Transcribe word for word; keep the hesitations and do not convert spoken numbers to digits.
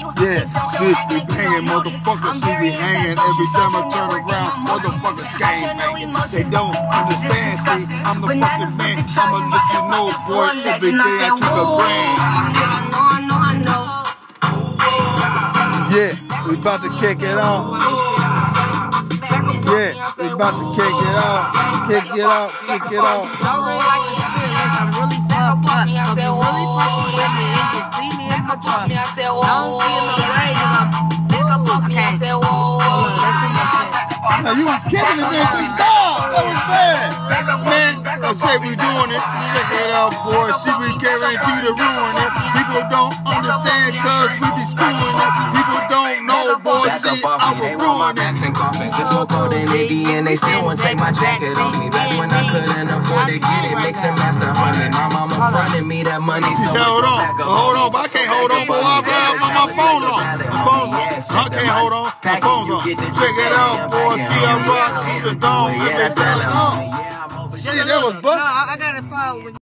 Yeah, see, we hanging, motherfuckers, see, we hanging. Every time I turn around, motherfuckers gang banging. They don't understand, see, I'm the fucking man. I'ma let you know, boy, every day I keep a brand. Yeah, we about to kick it off. Yeah, we about to kick it off. Kick it off, kick it off. Don't really like the spirit unless I'm really fucked up. So if you really fucking with me and you see me in my truck, don't be in the way, you know. Okay. Hold on, that's too much shit. Now you was kicking it, man, so stop. That was sad. Man, I say we doing it. Check it out, boy. See, we guarantee to ruin it. People don't understand cause we be screwing it. People don't know, boy. See, I will ruin it. It's so cold in Navy and they still won't take my jacket off me. Back when I couldn't afford to get it, mix and master honey. My mama fronted me that money, so hold on, hold on, but I can't hold on, but I'll have my phone on. My phone's on. I can't hold on. My phone's on. Check it out, boy. See, I rock the dome. Shit, that was busted. No, I gotta follow with